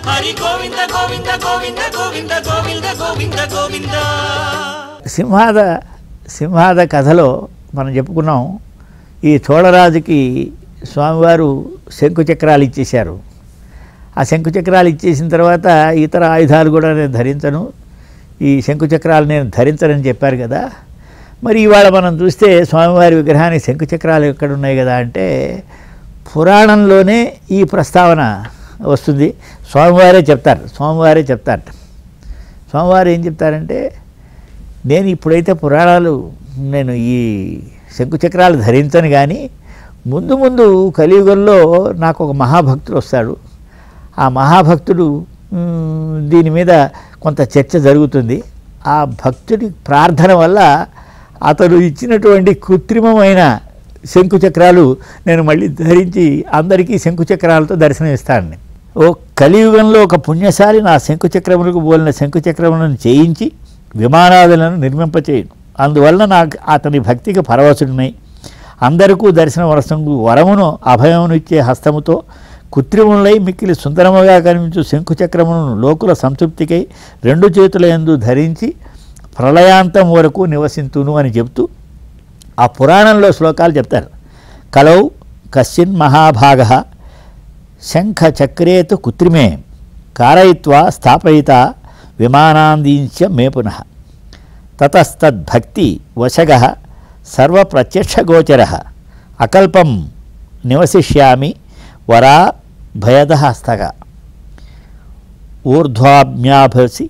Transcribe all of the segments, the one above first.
హరి గోవింద గోవింద గోవింద గోవింద గోవింద గోవింద గోవింద. సింహాద కథలో మనం చెప్పుకున్నాం, ఈ చోళరాజుకి స్వామివారు శంకుచక్రాలు ఇచ్చేశారు. ఆ శంకుచక్రాలు ఇచ్చేసిన తర్వాత ఇతర ఆయుధాలు కూడా నేను ధరించను, ఈ శంకుచక్రాలు నేను ధరించనని చెప్పారు కదా. మరి ఇవాళ మనం చూస్తే స్వామివారి విగ్రహానికి శంకుచక్రాలు ఎక్కడున్నాయి కదా అంటే పురాణంలోనే ఈ ప్రస్తావన వస్తుంది. స్వామివారే చెప్తారు. స్వామివారు ఏం చెప్తారంటే, నేను ఇప్పుడైతే నేను ఈ శంకుచక్రాలు ధరించను, కానీ ముందు ముందు కలియుగంలో నాకు ఒక మహాభక్తుడు వస్తాడు. ఆ మహాభక్తుడు దీని మీద కొంత చర్చ జరుగుతుంది. ఆ భక్తుడి ప్రార్థన వల్ల అతడు ఇచ్చినటువంటి కృత్రిమమైన శంకుచక్రాలు నేను మళ్ళీ ధరించి అందరికీ శంకుచక్రాలతో దర్శనమిస్తాను. ఓ కలియుగంలో ఒక పుణ్యశాలి నా శంకుచక్రములకు పోలిన శంకుచక్రములను చేయించి విమానాదులను నిర్మింపచేయను. అందువలన నాకు అతని భక్తికి పరవశుడినై అందరికీ దర్శన వరమును అభయమును ఇచ్చే హస్తముతో కృత్రిములై మిక్కిలి సుందరముగా కనిపించు శంకుచక్రమును లోకుల సంతృప్తికై రెండు చేతుల యందు ధరించి ప్రళయాంతం వరకు నివసింతును అని చెప్తూ ఆ పురాణంలో శ్లోకాలు చెప్తారు. కలౌ కశ్చిన్ మహాభాగ శంఖ చక్రేతు కృత్రిమే కారయిత్వా స్థాపయిత విమానాందీంచ మే పునః తతస్తద్భక్తి వశగ సర్వప్రత్యక్షగోచర అకల్పం నివసిష్యామి వరా భయద హస్తగ ఊర్ధ్వాభ్యాభసి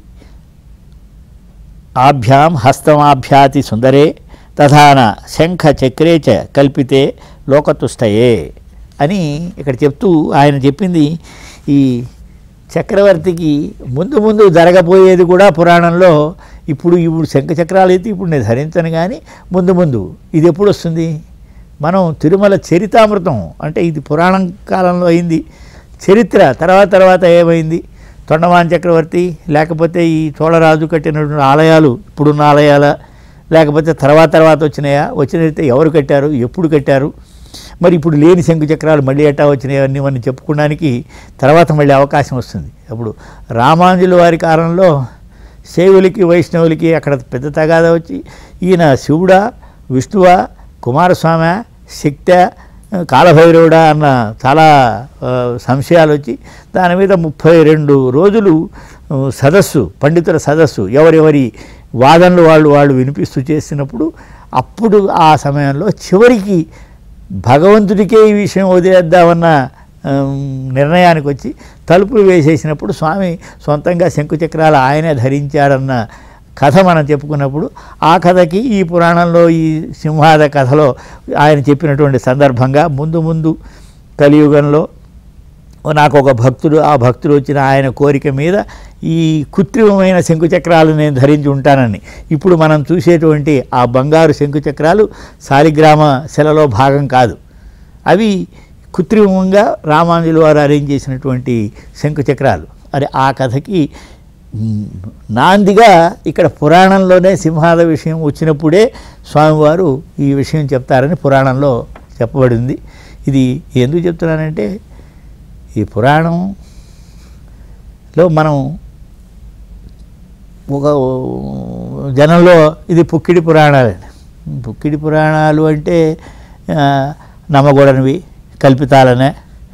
ఆభ్యాం హస్తమాభ్యాతి సుందరే తథాన శంఖ చక్రే చ కల్పితే లోకతుష్టయే అని ఇక్కడ చెప్తూ ఆయన చెప్పింది. ఈ చక్రవర్తికి ముందు జరగబోయేది కూడా పురాణంలో ఇప్పుడు శంఖచక్రాలు అయితే ఇప్పుడు నేను ధరించను, కానీ ముందు ఇది ఎప్పుడు వస్తుంది? మనం తిరుమల చరితామృతం అంటే ఇది పురాణం కాలంలో అయింది. చరిత్ర తర్వాత ఏమైంది? తొండమాన్ చక్రవర్తి లేకపోతే ఈ చోళరాజు కట్టినటువంటి ఆలయాలు ఇప్పుడున్న ఆలయాల, లేకపోతే తర్వాత వచ్చినైతే ఎవరు కట్టారు, ఎప్పుడు కట్టారు, మరి ఇప్పుడు లేని శంకుచక్రాలు మళ్ళీ ఎట్టా వచ్చినాయి అన్నీ మనం చెప్పుకోవడానికి తర్వాత మళ్ళీ అవకాశం వస్తుంది. అప్పుడు రామానుజుల వారి కాలంలో శైవులకి వైష్ణవులకి అక్కడ పెద్ద తగాదా వచ్చి ఈయన శివుడా విష్ణువా కుమారస్వామి శక్త కాలభైరవుడా అన్న చాలా సంశయాలు వచ్చి దాని మీద 32 రోజులు పండితుల సదస్సు ఎవరెవరి వాదనలు వాళ్ళు వినిపిస్తూ చేసినప్పుడు అప్పుడు ఆ సమయంలో చివరికి భగవంతుడికే ఈ విషయం వదిలేద్దామన్న నిర్ణయానికి వచ్చి తలుపులు వేసేసినప్పుడు స్వామి సొంతంగా శంకుచక్రాలు ఆయనే ధరించాడన్న కథ మనం చెప్పుకున్నప్పుడు ఆ కథకి ఈ పురాణంలో ఈ సింహాద కథలో ఆయన చెప్పినటువంటి సందర్భంగా ముందు కలియుగంలో నాకు ఒక భక్తుడు, ఆ భక్తుడు వచ్చిన ఆయన కోరిక మీద ఈ కృత్రిమమైన శంకుచక్రాలు నేను ధరించి ఉంటానని. ఇప్పుడు మనం చూసేటువంటి ఆ బంగారు శంకుచక్రాలు శాలిగ్రామ శిలలో భాగం కాదు, అవి కృత్రిమంగా రామానుజుల వారు అరేంజ్ చేసినటువంటి శంకుచక్రాలు. అరే ఆ కథకి నాందిగా ఇక్కడ పురాణంలోనే సింహాల విషయం వచ్చినప్పుడే స్వామివారు ఈ విషయం చెప్తారని పురాణంలో చెప్పబడింది. ఇది ఎందుకు చెప్తున్నానంటే ఈ పురాణంలో మనం ఒక జనంలో ఇది పుక్కిడి పురాణాలు అంటే నమ్మకూడనివి, కల్పితాలనే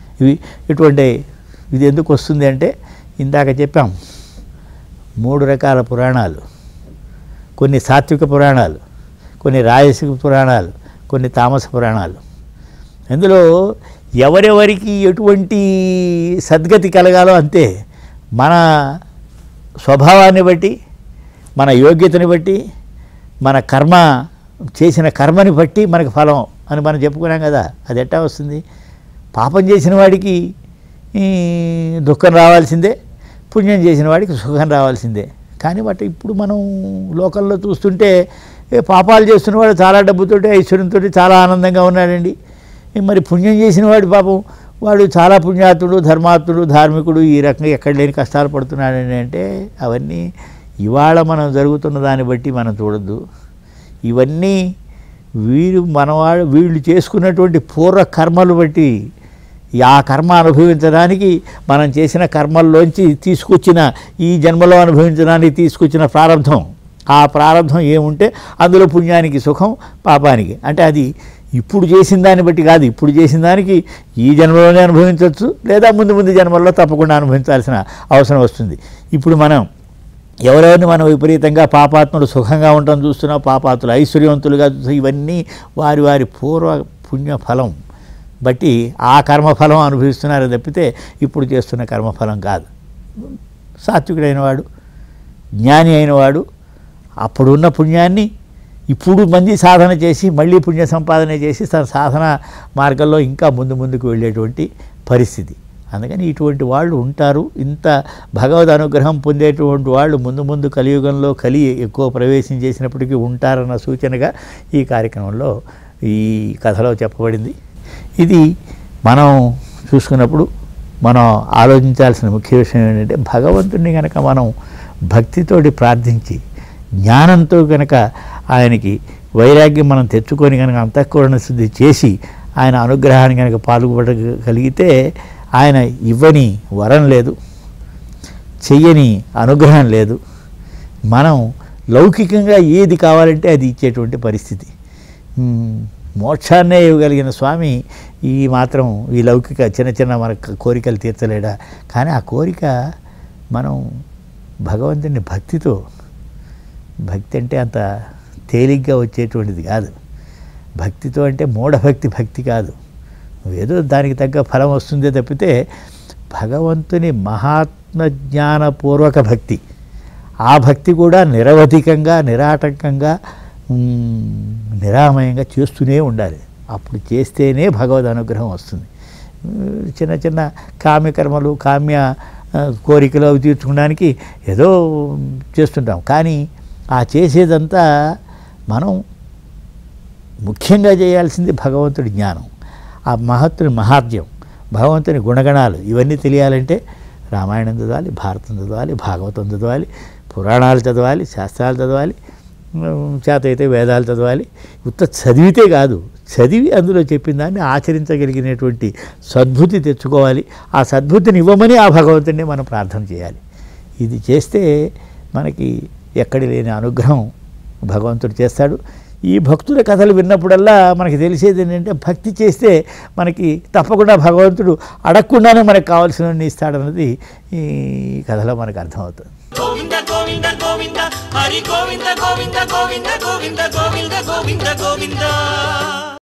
ఇది ఎందుకు వస్తుంది అంటే ఇందాక చెప్పాం 3 రకాల పురాణాలు, కొన్ని సాత్విక పురాణాలు, కొన్ని రాజసిక పురాణాలు, కొన్ని తామస పురాణాలు. ఇందులో ఎవరెవరికి ఎటువంటి సద్గతి కలగాలో అంతే, మన స్వభావాన్ని బట్టి, మన యోగ్యతని బట్టి, మన చేసిన కర్మని బట్టి మనకి ఫలం అని మనం చెప్పుకున్నాం కదా. అది ఎట్టా వస్తుంది? పాపం చేసిన వాడికి దుఃఖం రావాల్సిందే, పుణ్యం చేసిన వాడికి సుఖం రావాల్సిందే. కానీ బట్ ఇప్పుడు మనం లోకల్లో చూస్తుంటే పాపాలు చేస్తున్నవాడు చాలా డబ్బుతోటి ఐశ్వర్యంతో చాలా ఆనందంగా ఉన్నాడండి. మరి పుణ్యం చేసిన వాడు పాపం వాడు చాలా పుణ్యాత్ముడు, ధర్మాత్ముడు, ధార్మికుడు, ఈ రకంగా ఎక్కడ లేని కష్టాలు పడుతున్నాడని అంటే అవన్నీ ఇవాళ మనం జరుగుతున్న దాన్ని బట్టి మనం చూడొద్దు. ఇవన్నీ వీళ్ళు చేసుకున్నటువంటి పూర్వ కర్మలు బట్టి ఆ కర్మ అనుభవించడానికి మనం చేసిన కర్మల్లోంచి తీసుకొచ్చిన ఈ జన్మలో అనుభవించడానికి తీసుకొచ్చిన ప్రారంధం, ఆ ప్రారంధం ఏముంటే అందులో పుణ్యానికి సుఖం, పాపానికి అంటే అది ఇప్పుడు చేసిన దాన్ని బట్టి కాదు. ఇప్పుడు చేసిన దానికి ఈ జన్మలోనే అనుభవించవచ్చు, లేదా ముందు ముందు జన్మల్లో తప్పకుండా అనుభవించాల్సిన అవసరం వస్తుంది. ఇప్పుడు మనం ఎవరెవరిని మనం విపరీతంగా పాపాత్ములు సుఖంగా ఉండటం చూస్తున్నాం, పాపాత్ములు ఐశ్వర్యవంతులుగా చూస్తున్నాం. ఇవన్నీ వారి వారి పూర్వ పుణ్యఫలం బట్టి ఆ కర్మఫలం అనుభవిస్తున్నారు తప్పితే ఇప్పుడు చేస్తున్న కర్మఫలం కాదు. సాత్వికుడైన వాడు, జ్ఞాని అయినవాడు అప్పుడున్న పుణ్యాన్ని ఇప్పుడు మంది సాధన చేసి మళ్ళీ పుణ్య సంపాదన చేసి తన సాధన మార్గంలో ఇంకా ముందుకు వెళ్ళేటువంటి పరిస్థితి. అందుకని ఇటువంటి వాళ్ళు ఉంటారు. ఇంత భగవద్ అనుగ్రహం పొందేటువంటి వాళ్ళు ముందు కలియుగంలో ఎక్కువ ప్రవేశం చేసినప్పటికీ ఉంటారన్న సూచనగా ఈ కార్యక్రమంలో ఈ కథలో చెప్పబడింది. ఇది మనం చూసుకున్నప్పుడు మనం ఆలోచించాల్సిన ముఖ్య విషయం ఏంటంటే, భగవంతుడిని కనుక మనం భక్తితోటి ప్రార్థించి జ్ఞానంతో కనుక ఆయనకి వైరాగ్యం మనం తెచ్చుకొని కనుక అంతఃకరణ శుద్ధి చేసి ఆయన అనుగ్రహాన్ని కనుక పాల్గొనగలిగితే ఆయన ఇవ్వని వరం లేదు, చెయ్యని అనుగ్రహం లేదు. మనం లౌకికంగా ఏది కావాలంటే అది ఇచ్చేటువంటి పరిస్థితి. మోక్షాన్నే ఇవ్వగలిగిన స్వామి ఈ లౌకిక చిన్న మన కోరికలు తీర్చలేడా? కానీ ఆ కోరిక మనం భగవంతుని భక్తి అంటే అంత తేలిగ్గా వచ్చేటువంటిది కాదు. భక్తితో అంటే మూఢభక్తి కాదు. ఏదో దానికి తగ్గ ఫలం వస్తుందే తప్పితే భగవంతుని మహాత్మజ్ఞానపూర్వక భక్తి, ఆ భక్తి కూడా నిరవధికంగా నిరాటంకంగా నిరామయంగా చేస్తూనే ఉండాలి. అప్పుడు చేస్తేనే భగవద్ అనుగ్రహం వస్తుంది. చిన్న కామ్యకర్మలు, కామ్య కోరికలు అవి తీర్చుకోవడానికి ఏదో చేస్తుంటాం. కానీ ఆ చేసేదంతా మనం ముఖ్యంగా చేయాల్సింది భగవంతుడి జ్ఞానం, ఆ మహత్తుని మహాత్మ్యం, భగవంతుని గుణగణాలు ఇవన్నీ తెలియాలంటే రామాయణం చదవాలి, భారతం చదవాలి, భాగవతం చదవాలి, పురాణాలు చదవాలి, శాస్త్రాలు చదవాలి, చేత అయితే వేదాలు చదవాలి. చదివితే కాదు, చదివి అందులో చెప్పిన దాన్ని ఆచరించగలిగినటువంటి సద్బుద్ధి తెచ్చుకోవాలి. ఆ సద్బుద్ధిని ఇవ్వమని ఆ భగవంతుడిని మనం ప్రార్థన చేయాలి. ఇది చేస్తే మనకి ఎక్కడి లేని అనుగ్రహం భగవంతుడు చేస్తాడు. ఈ భక్తుల కథలు విన్నప్పుడల్లా మనకి తెలిసేది ఏంటంటే, భక్తి చేస్తే మనకి తప్పకుండా భగవంతుడు అడగకుండానే మనకు కావాల్సినవన్నీ ఇస్తాడన్నది ఈ కథలో మనకు అర్థమవుతుంది. గోవింద గోవింద గోవింద హరి గోవింద గోవింద గోవింద గోవింద గోవింద గోవింద గోవింద.